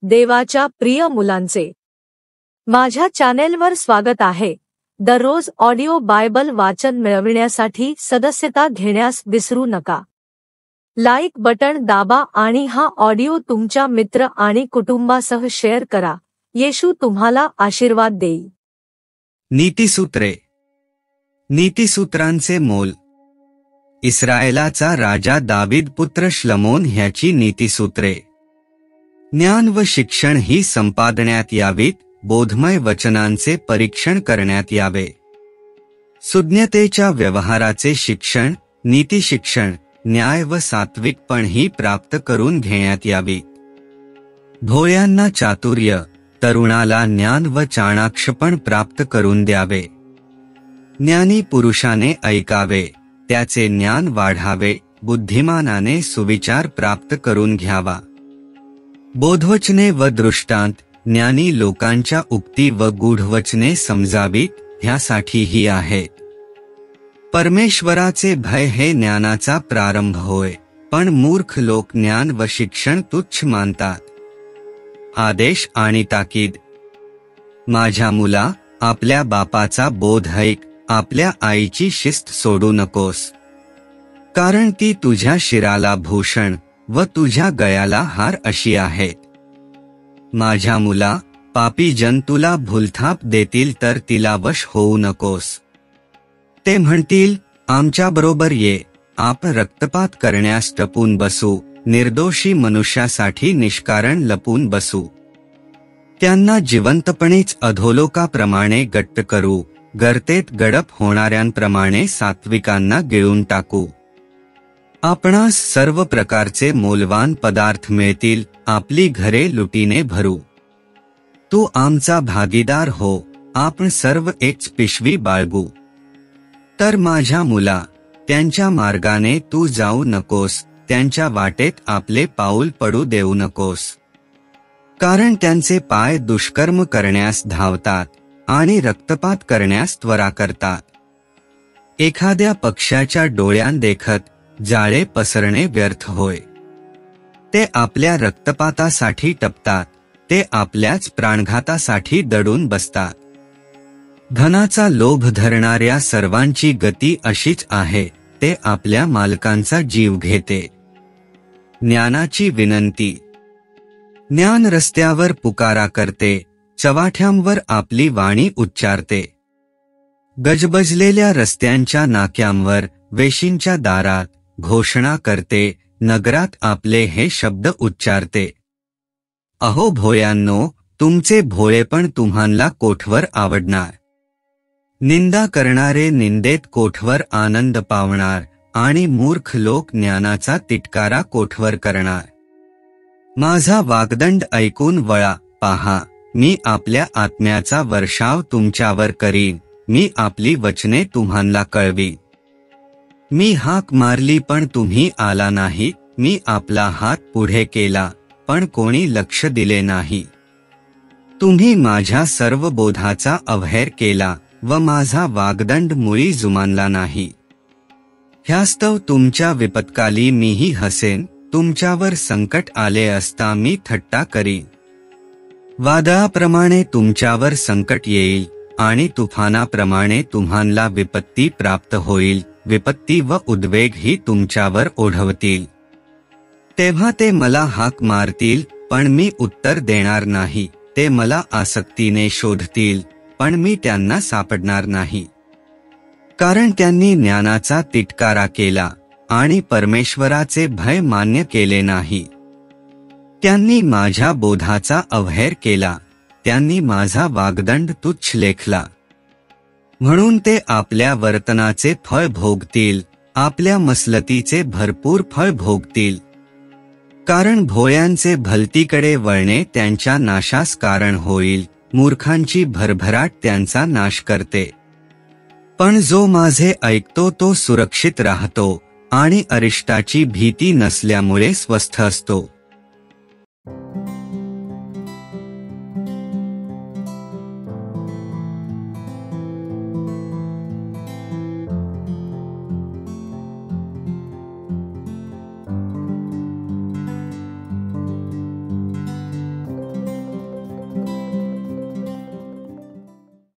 देवाच्या प्रिय मुलांचे, माझ्या चॅनेलवर स्वागत आहे. दररोज ऑडिओ बायबल वाचन मिळविण्यासाठी सदस्यता घेण्यास विसरू नका. लाईक बटण दाबा आणि हा ऑडिओ तुमच्या मित्र आणि कुटुंबासह शेअर करा. येशू तुम्हाला आशीर्वाद देईल. नीतिसूत्रे. नीतिसूत्रांचे मोल. इस्रायेलाचा राजा दावीद पुत्र श्लोमोन ह्याची नीतिसूत्रे. ज्ञान व शिक्षण ही संपादण्यात यावीत, बोधमय वचनांचे परीक्षण करण्यात यावे. सुज्ञतेच्या व्यवहाराचे शिक्षण, नीतिशिक्षण, न्याय व सात्विकपण ही प्राप्त करून घेण्यात यावी. भोळ्यांना चातुर्य, तरुणाला ज्ञान व चाणाक्षपण प्राप्त करून द्यावे. ज्ञानी पुरुषाने ऐकावे, त्याचे ज्ञान वाढावे, बुद्धिमानाने सुविचार प्राप्त करून घ्यावा. बोधवचने व दृष्टांत, ज्ञानी लोकांच्या उक्ती व गूढवचने समजावीत, ह्यासाठी ही आहेत. परमेश्वराचे भय हे ज्ञानाचा प्रारंभ होय, पण मूर्ख लोक ज्ञान व शिक्षण तुच्छ मानतात. आदेश आणि ताकीद. माझ्या मुला, आपल्या बापाचा बोध ऐक, आपल्या आईची शिस्त सोडू नकोस, कारण ती तुझ्या शिराला भूषण व तुझ्या गळ्याला हार अशी आहेत. माझ्या मुला, पापी जन तुला भूलथाप देतील तर तिला वश होऊ नकोस. ते म्हणतील, आमच्याबरोबर ये, आप रक्तपात करण्यास टपून बसू, निर्दोषी मनुष्यासाठी निष्कारण लपून बसू. त्यांना जिवंतपणेच अधोलोकाप्रमाणे गट्ट करू, गर्तेत गडप होणाऱ्यांप्रमाणे सात्विकांना गिळून टाकू. आपणास सर्व प्रकारचे मौल्यवान पदार्थ मिळतील, आपली घरे लुटीने भरू. तू आमचा भागीदार हो, आपण सर्व एकच पिशवी बाळगू. तर माझ्या मुला, त्यांच्या मार्गाने तू जाऊ नकोस, त्यांच्या वाटेत आपले पाऊल पडू देऊ नकोस. कारण त्यांचे पाय दुष्कर्म करण्यास धावतात आणि रक्तपात करण्यास त्वरा करतात. एखाद्या पक्ष्याच्या डोळ्यांदेखत जाळे पसरणे व्यर्थ होय. ते आपल्या रक्तपातासाठी टपतात, ते आपल्याच प्राणघातासाठी दडून बसतात. धनाचा लोभ धरणाऱ्या सर्वांची गती अशीच आहे, ते आपल्या मालकांचा जीव घेते. ज्ञानाची विनंती. ज्ञान रस्त्यावर पुकारा करते, चव्हाट्यांवर आपली वाणी उच्चारते. गजबजलेल्या रस्त्यांच्या नाक्यांवर, वेशींच्या दारात घोषणा करते, नगरात आपले हे शब्द उच्चारते. अहो भोळ्यांनो, तुमचे भोळेपण तुम्हाला कोठवर आवडणार. निंदा करणारे निंदेत कोठवर आनंद पावणार, आणि मूर्ख लोक ज्ञानाचा तिटकारा कोठवर करणार. माझा वाग्दंड ऐकून वळा, पहा, मी आपल्या आत्म्याचा वर्षाव तुमच्यावर करीन, मी आपली वचने तुम्हाला कळवीन. मी हाक मारली पण तुम्ही आला नाही, मी आपला हात पुढे केला, पण कोणी लक्ष दिले नाही. तुम्ही माझ्या सर्व बोधाचा अवहेर केला व माझा वाग्दंड मुळी जुमानला नाही. ह्यास्तव तुमच्या विपत्काली मीही हसेन, तुमच्यावर संकट आले असता मी थट्टा करीन. वादळाप्रमाणे तुमच्यावर संकट येईल आणि तुफानाप्रमाणे तुम्हाला विपत्ती प्राप्त होईल, विपत्ती व उद्वेग ही तुमच्यावर ओढवतील. तेव्हा ते मला हाक मारतील, पण मी उत्तर देणार नाही. ते मला आसक्तीने शोधतील, पण मी त्यांना सापडणार नाही. कारण त्यांनी ज्ञानाचा तिटकारा केला आणि परमेश्वराचे भय मान्य केले नाही. त्यांनी माझ्या बोधाचा अवहेर केला, त्यांनी माझा वाग्दंड तुच्छ लेखला. म्हणून ते आपल्या वर्तनाचे फळ भोगतील, आपल्या मसलतीचे भरपूर फळ भोगतील. कारण भोळ्यांचे भलतीकडे वळणे त्यांच्या नाशास कारण होईल, मूर्खांची भरभराट त्यांचा नाश करते. पण जो माझे ऐकतो तो सुरक्षित राहतो आणि अरिष्टाची भीती नसल्यामुळे स्वस्थ असतो.